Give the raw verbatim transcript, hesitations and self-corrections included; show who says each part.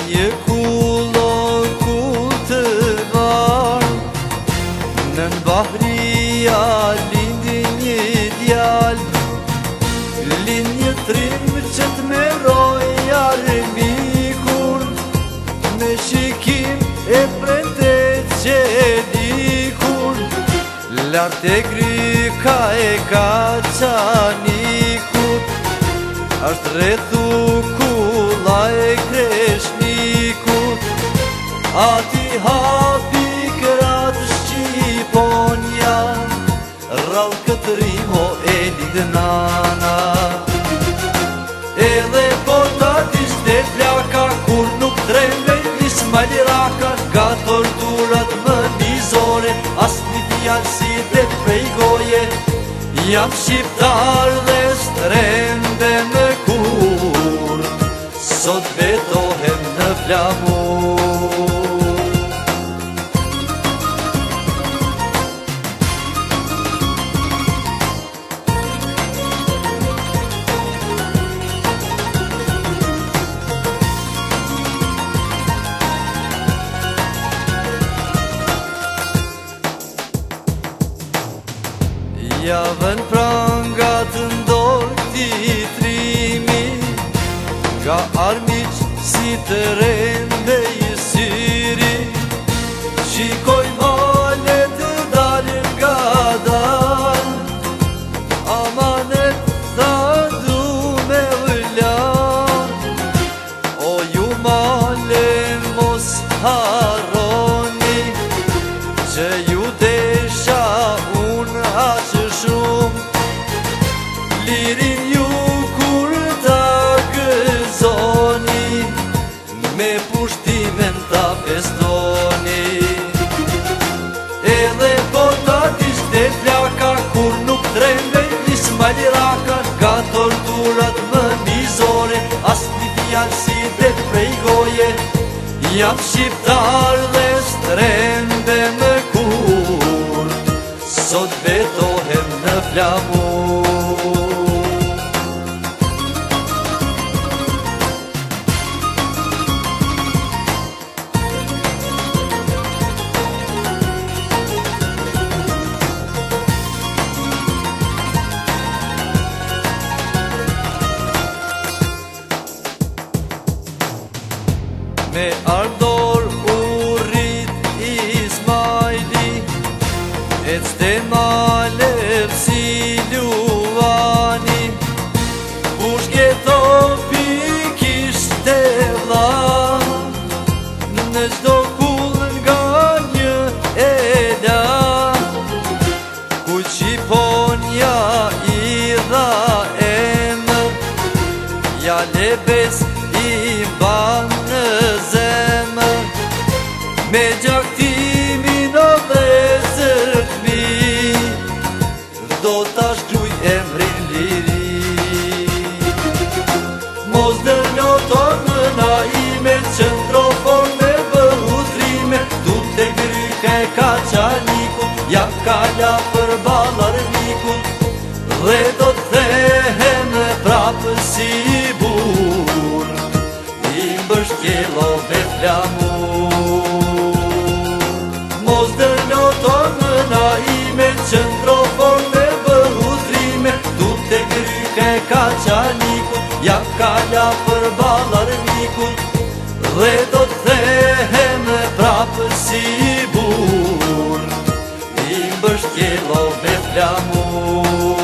Speaker 1: një kullon kull të var, në Bahria lindi një djal, lind një trim që t'meroj armikun, me shikim e prendet që dikun, lart e gryka e ka qanikut, është rrethu kulla e kreshnikut, ati hapi krat Shqiponja, rrall këtë rimo e lidë nana. Edhe pota t'ishte flaka, kur nuk trembe Ismail Raka, ka torturat më nizore, as një fjallë si dhe prej goje, jam shqiptar dhe strembe në kur, sot betohem në flamur. Javën prangat ndorë këti trimi, ka armiq si të rembe i syri, shikoj male të dalin nga dal, amanet tha du me vëllan, o ju male mos harroni, që ju desha unë aqë shumë, lirin ju kur ta gëzoni, me pushtimen ta festoni. Edhe pota t'ishte flaka, kur nuk trembe Ismail Raka, ka torturat më nizore, as një fjallë si dhe prej goje, jam shqiptar dhe strembe më kur, sot betohem në flamur. Me ardor u rrit Ismaili, e c'te malep si luani, pushketo pikishte vla, në qdo kull nga një ela, ku Shqiponja i dha emër, ja lebes i mban në zemër, me gjaktimin o vezër t'mi, do t'a shkruj emrin liri. Mos dërnjoto në naime, qëndrofon me bëhutrime, du të gryke ka qanikun, ja kalla për balar nikun, dhe do t'thehem prapë si bur, i mbështjelo me flamur. Mos dërnjoto në naime, qëndrofon me bëhutrime, du të gryke ka qanikun, ja kalla për balar nikun, dhe do t'thehem prapë si bur, i mbështjelo me flamur.